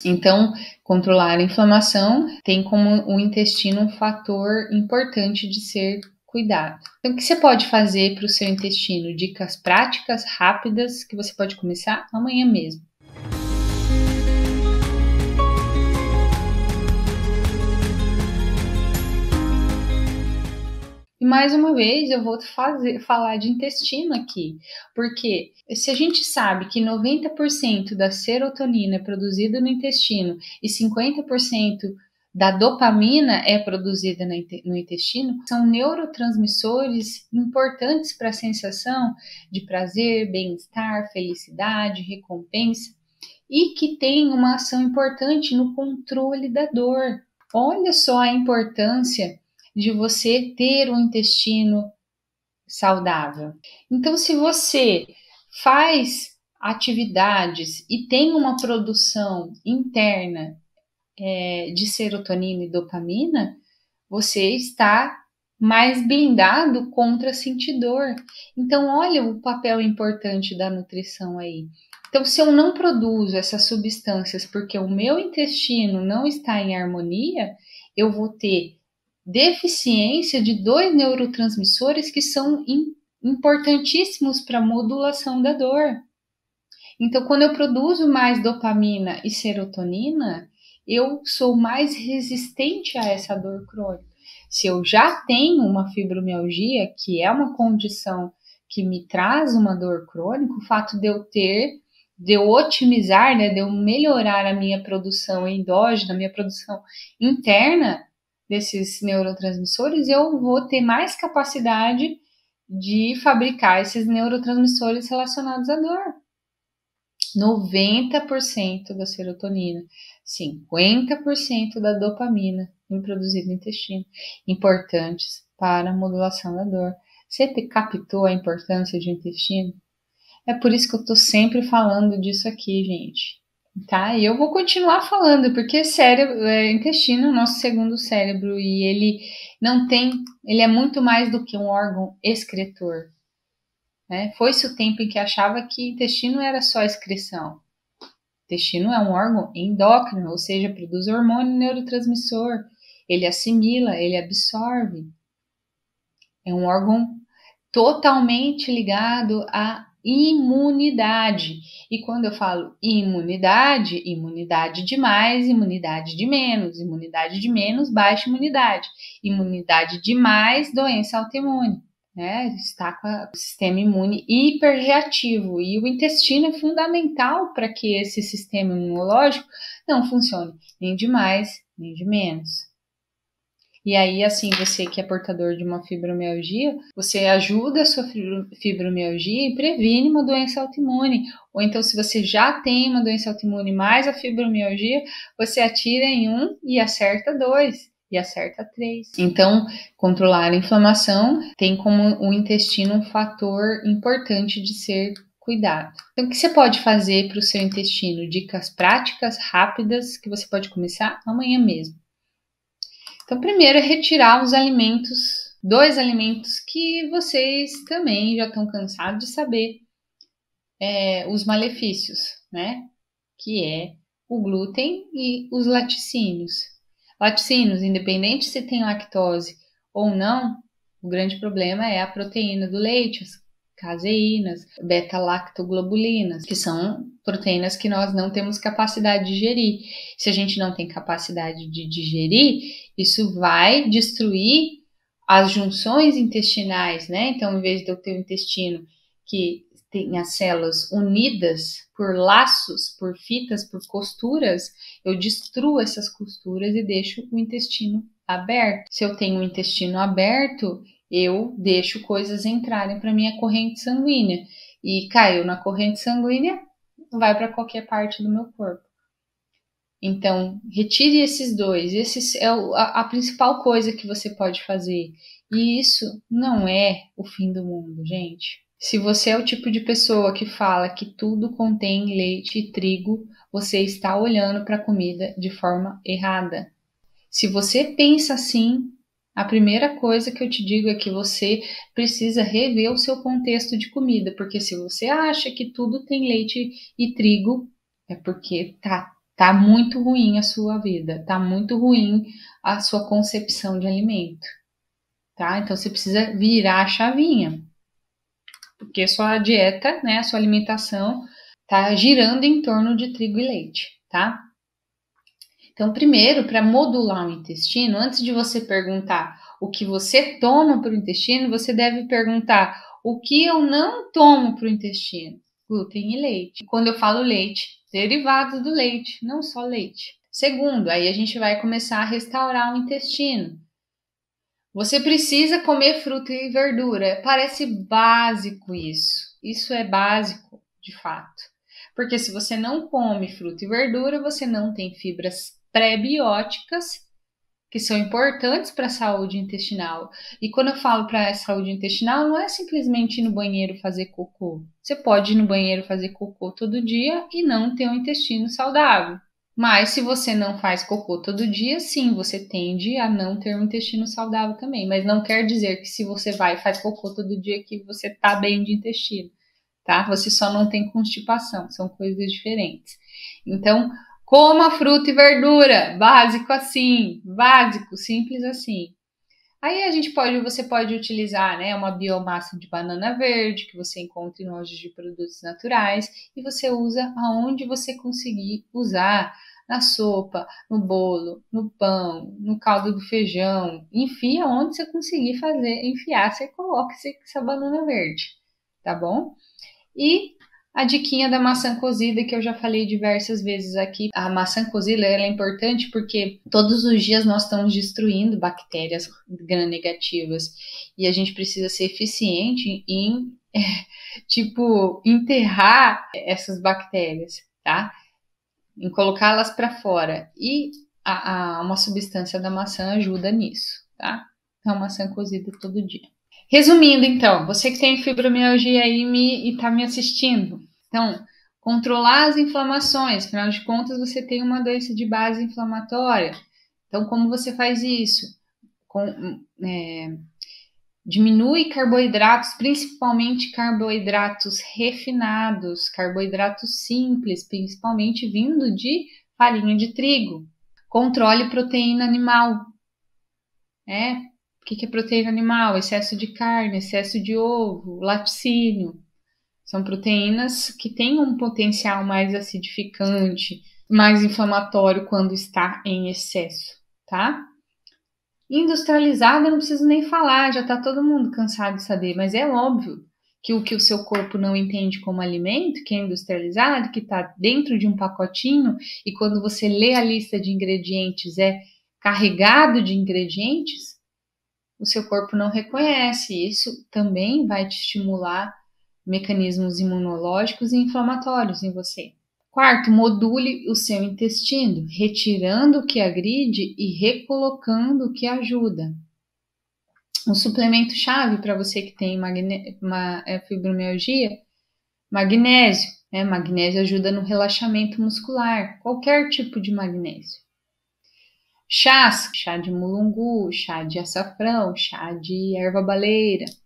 Então, controlar a inflamação tem como o intestino um fator importante de ser cuidado. Então, o que você pode fazer para o seu intestino? Dicas práticas, rápidas, que você pode começar amanhã mesmo. E mais uma vez eu vou falar de intestino aqui, porque se a gente sabe que 90% da serotonina é produzida no intestino e 50% da dopamina é produzida no intestino, são neurotransmissores importantes para a sensação de prazer, bem-estar, felicidade, recompensa e que tem uma ação importante no controle da dor. Olha só a importância de você ter um intestino saudável. Então, se você faz atividades e tem uma produção interna de serotonina e dopamina, você está mais blindado contra sentir dor. Então, olha o papel importante da nutrição aí. Então, se eu não produzo essas substâncias porque o meu intestino não está em harmonia, eu vou ter deficiência de 2 neurotransmissores que são importantíssimos para a modulação da dor. Então, quando eu produzo mais dopamina e serotonina, eu sou mais resistente a essa dor crônica. Se eu já tenho uma fibromialgia, que é uma condição que me traz uma dor crônica, o fato de eu otimizar, né, de eu melhorar a minha produção endógena, a minha produção interna desses neurotransmissores, eu vou ter mais capacidade de fabricar esses neurotransmissores relacionados à dor. 90% da serotonina, 50% da dopamina produzida no intestino, importantes para a modulação da dor. Você captou a importância do intestino? É por isso que eu tô sempre falando disso aqui, gente. Tá? E eu vou continuar falando, porque intestino é o nosso segundo cérebro e ele é muito mais do que um órgão excretor. Né? Foi-se o tempo em que achava que intestino era só excreção. O intestino é um órgão endócrino, ou seja, produz hormônio e neurotransmissor. Ele assimila, ele absorve. É um órgão totalmente ligado à imunidade. E quando eu falo imunidade, imunidade de mais, imunidade de menos, baixa imunidade. Imunidade de mais, doença autoimune. Né? Está com o sistema imune hiperreativo. E o intestino é fundamental para que esse sistema imunológico não funcione nem de mais, nem de menos. E aí, assim, você que é portador de uma fibromialgia, você ajuda a sua fibromialgia e previne uma doença autoimune. Ou então, se você já tem uma doença autoimune mais a fibromialgia, você atira em 1 e acerta 2. E acerta 3. Então, controlar a inflamação tem como o intestino um fator importante de ser cuidado. Então, o que você pode fazer para o seu intestino? Dicas práticas, rápidas, que você pode começar amanhã mesmo. Então, primeiro é retirar os alimentos, 2 alimentos que vocês também já estão cansados de saber os malefícios, né? Que é o glúten e os laticínios. Laticínios, independente se tem lactose ou não, o grande problema é a proteína do leite, as caseínas, beta-lactoglobulinas, que são proteínas que nós não temos capacidade de digerir. Se a gente não tem capacidade de digerir, isso vai destruir as junções intestinais, né? Então, em vez de eu ter um intestino que tem as células unidas por laços, por fitas, por costuras, eu destruo essas costuras e deixo o intestino aberto. Se eu tenho o intestino aberto, eu deixo coisas entrarem para minha corrente sanguínea. E caiu na corrente sanguínea, vai para qualquer parte do meu corpo. Então, retire esses 2. Esse é a principal coisa que você pode fazer. E isso não é o fim do mundo, gente. Se você é o tipo de pessoa que fala que tudo contém leite e trigo, você está olhando para a comida de forma errada. Se você pensa assim, a primeira coisa que eu te digo é que você precisa rever o seu contexto de comida, porque se você acha que tudo tem leite e trigo, é porque tá tá muito ruim a sua vida, tá muito ruim a sua concepção de alimento, tá? Então você precisa virar a chavinha, porque sua dieta, né, a sua alimentação tá girando em torno de trigo e leite, tá? Então, primeiro, para modular o intestino, antes de você perguntar o que você toma para o intestino, você deve perguntar o que eu não tomo para o intestino. Glúten e leite. Quando eu falo leite, derivados do leite, não só leite. Segundo, aí a gente vai começar a restaurar o intestino. Você precisa comer fruta e verdura. Parece básico isso. Isso é básico, de fato. Porque se você não come fruta e verdura, você não tem fibras pré-bióticas, que são importantes para a saúde intestinal. E quando eu falo para a saúde intestinal, não é simplesmente ir no banheiro fazer cocô. Você pode ir no banheiro fazer cocô todo dia e não ter um intestino saudável. Mas se você não faz cocô todo dia, sim, você tende a não ter um intestino saudável também. Mas não quer dizer que se você vai e faz cocô todo dia que você tá bem de intestino, tá? Você só não tem constipação, são coisas diferentes. Então, coma fruta e verdura, básico assim, básico, simples assim. Aí você pode utilizar, né, uma biomassa de banana verde que você encontra em lojas de produtos naturais e você usa aonde você conseguir usar, na sopa, no bolo, no pão, no caldo do feijão, enfia onde você conseguir fazer, enfiar, você coloca essa banana verde, tá bom? E a diquinha da maçã cozida, que eu já falei diversas vezes aqui. A maçã cozida ela é importante porque todos os dias nós estamos destruindo bactérias gram-negativas e a gente precisa ser eficiente em, enterrar essas bactérias, tá? Em colocá-las para fora. E uma substância da maçã ajuda nisso, tá? Então, maçã cozida todo dia. Resumindo, então, você que tem fibromialgia aí e está me assistindo. Então, controlar as inflamações. Afinal de contas, você tem uma doença de base inflamatória. Então, como você faz isso? Diminui carboidratos, principalmente carboidratos refinados, carboidratos simples, principalmente vindo de farinha de trigo. Controle proteína animal. O que é proteína animal? Excesso de carne, excesso de ovo, laticínio. São proteínas que têm um potencial mais acidificante, mais inflamatório quando está em excesso, tá? Industrializada, não preciso nem falar, já tá todo mundo cansado de saber, mas é óbvio que o seu corpo não entende como alimento, que é industrializado, que está dentro de um pacotinho, e quando você lê a lista de ingredientes, é carregado de ingredientes, o seu corpo não reconhece. Isso também vai te estimular mecanismos imunológicos e inflamatórios em você. Quarto, module o seu intestino, retirando o que agride e recolocando o que ajuda. Um suplemento chave para você que tem fibromialgia, magnésio. Magnésio ajuda no relaxamento muscular, qualquer tipo de magnésio. Chás, chá de mulungu, chá de açafrão, chá de erva baleira.